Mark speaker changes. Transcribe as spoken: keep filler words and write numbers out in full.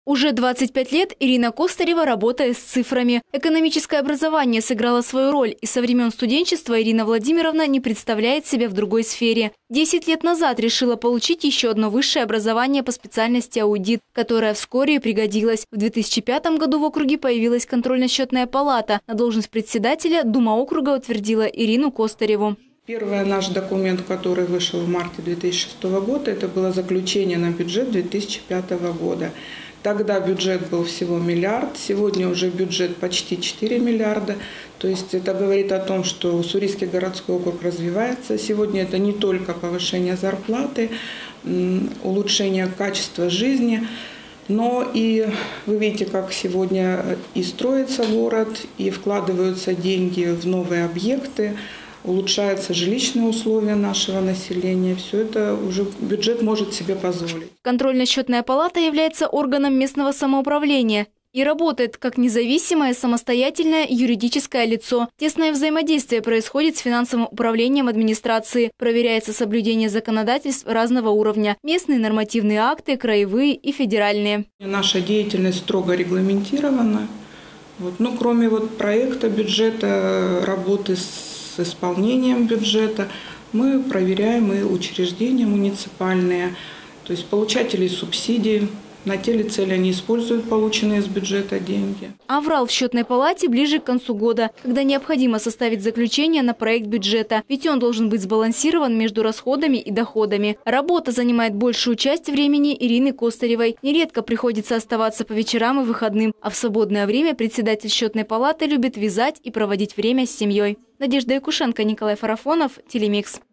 Speaker 1: Уже двадцать пять лет Ирина Костарева работает с цифрами. Экономическое образование сыграло свою роль, и со времен студенчества Ирина Владимировна не представляет себя в другой сфере. Десять лет назад решила получить еще одно высшее образование по специальности аудит, которое вскоре и пригодилось. В две тысячи пятом году в округе появилась контрольно-счетная палата. На должность председателя Дума округа утвердила Ирину Костареву.
Speaker 2: Первый наш документ, который вышел в марте две тысячи шестого года, это было заключение на бюджет две тысячи пятого года. Тогда бюджет был всего миллиард, сегодня уже бюджет почти четыре миллиарда. То есть это говорит о том, что Уссурийский городской округ развивается. Сегодня это не только повышение зарплаты, улучшение качества жизни, но и вы видите, как сегодня и строится город, и вкладываются деньги в новые объекты, улучшаются жилищные условия нашего населения. Все это уже бюджет может себе позволить.
Speaker 1: Контрольно-счетная палата является органом местного самоуправления и работает как независимое самостоятельное юридическое лицо. Тесное взаимодействие происходит с финансовым управлением администрации. Проверяется соблюдение законодательств разного уровня. Местные нормативные акты, краевые и федеральные.
Speaker 2: Наша деятельность строго регламентирована. Вот. Ну, кроме вот проекта бюджета, работы с с исполнением бюджета, мы проверяем и учреждения муниципальные, то есть получателей субсидий. На те ли цели они используют полученные из бюджета деньги.
Speaker 1: Аврал в счетной палате ближе к концу года, когда необходимо составить заключение на проект бюджета, ведь он должен быть сбалансирован между расходами и доходами. Работа занимает большую часть времени Ирины Костаревой. Нередко приходится оставаться по вечерам и выходным, а в свободное время председатель счетной палаты любит вязать и проводить время с семьей. Надежда Якушенко, Николай Фарафонов, Телемикс.